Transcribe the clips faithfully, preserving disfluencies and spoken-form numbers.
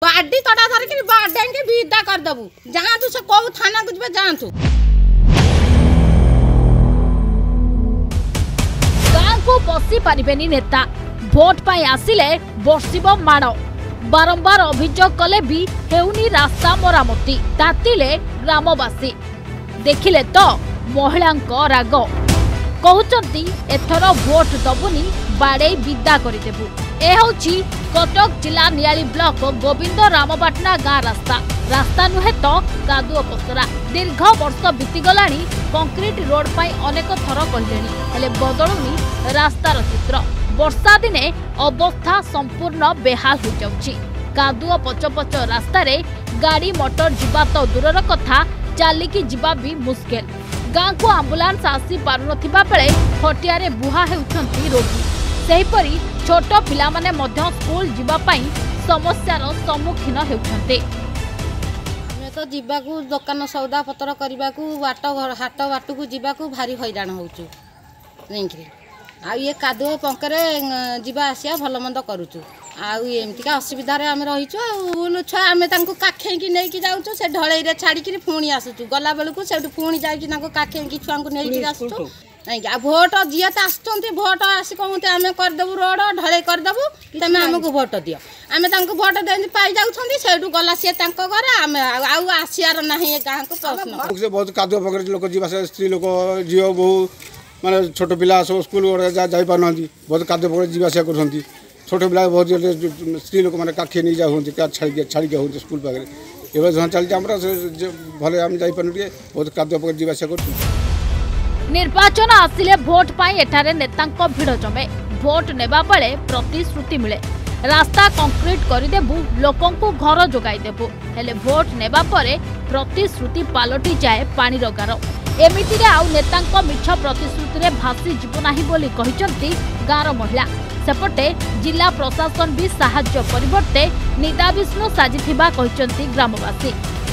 बाडी तड़ा धरिक बाडे के विदा करदेबू जातु से कौ थाना को जब जातु गाँव को पशि पारिबेनी नेता भोट पाई आसिले बर्षिब माड़ बारंबार अभियोग कले भी हेउनी रास्ता मरामती तातिले ग्रामवासी देखिले तो महिलांको राग कहउचंती एथर भोट दबुनी बाड़े विदा करदेबू। ए हउची कटक जिला नियाली ब्लॉक गोविंद रामपाटना गाँ रास्ता रास्ता नुहे तो कादुओ पसरा दीर्घ वर्ष बीतीगलाणी कंक्रीट रोड पाई अनेक थर कहलेनी हेले बदलुनी रास्तार चित्र वर्षा दिने अवस्था संपूर्ण बेहाल हो जाउची कादुओ पचपच रास्ता रे गाड़ी मोटर जीवा तो दूरर कथा चालिकी जीवा भी मुश्किल गाँ को आंबुलांस आसी पारुनथिबा बेले खटिया रे बुहा हेउछंती रोगी सेहिपरि छोट पिला माने मध्य स्कूल जीवा पाई समस्यार सम्मुखीन हेउछंती। हमें तो जीवा को दुकान सौदा पतर करबा को बाट हाट बाट को जीवा को भारी हैरान होउछु नहीं आ ये कादुओ पंकरे जीवा आसिया भल मंद करूचु आमतीका असुविधा आम रहीचु छुआ आम काखे नहीं जाऊँ से ढलई छाड़ी पुणी आसुचु गला बेलू से पुणी जाके काखे छुआ को नहीं आसुचु नहीं भोट जी तो आसुँच भोट आस कहते आम करदेबू रोड ढलई करदेबू तुम आमको भोट दियो आम भोट दे पाई जाऊँ गला सी घर आम आसार ना गाँव को प्रश्न बहुत कादुआ पकड़े लोक जीवा स्त्री लोक झील बहु माने छोट पिला सब स्कूल जाई पारना बहुत कादुआ पकड़े जीवा आसा कर छोट पिला बहुत स्त्री लोक मैंने काखे नहीं जा छाड़ी छाड़ी होते स्कूल पाखे ये चलते आम भले आम जापार बहुत कादुआ पकड़े जीवा आसा कर। निर्वाचन आसिले भोट पाई एठारे नेतांको भिड़ जमे भोट नेबा बेले प्रतिश्रुति मिले रास्ता कंक्रीट करदेबू लोकंकु घर जोगाई देबू हेले भोट नेबा परे प्रतिश्रुति पालटी जाए पानी गार एमितिरे आउ नेतांको मिछ प्रतिश्रुति रे भासी जीवु नाही बोली कहिचंती गाँर महिला सेपटे जिला प्रशासन भी साहाय्य परिवर्ते निदा विष्णु साजिथिबा कहिचंती ग्रामवासी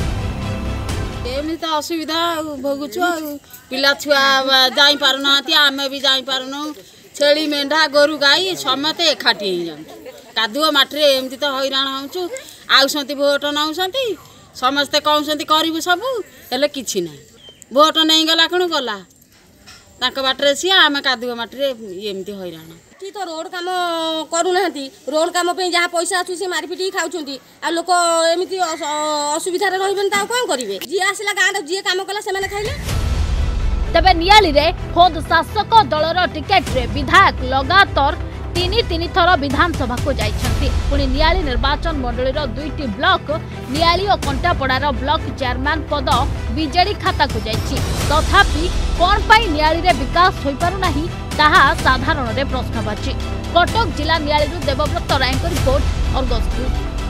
एमती तो असुविधा भोगुचु पिला छुआ जाई पारुना आमे भी जाई पारुनु छेली मेंढा गोरु गाई समते एकाठी कादुओ माटी एमती तो हैरान होचु आउसंती भोट नौसंती समस्ते कहउसंती करिबु सबु हेले किछि नै भोट नहीं गला कण गला ताक बाटरे सी आमे कादुओ माटी एमती हैरान कि तो रोड काम करूना रोड काम पे जहाँ पैसा आसु से मारिपिटी खाऊँच आ लोक एमती असुविधा रही कौन करेंगे जी आसला गाँव जी कम कला से खाइले तबे नियाली रे खोद शासक दलर टिकेट रे विधायक लगातार तीन तीन थर विधानसभा को जाइछंती पुणी नियाली निर्वाचन मंडलीर दुईटी ब्लॉक नियाली और कंटापड़ार ब्लॉक चेयरमैन पद बीजेडी खाता को जाइछि तथापि कौन पाई नियाली रे विकास होई पारु नाही ताहा साधारण रे प्रश्नवाची। कटक जिला Niali Debabrata Ray report Argus news.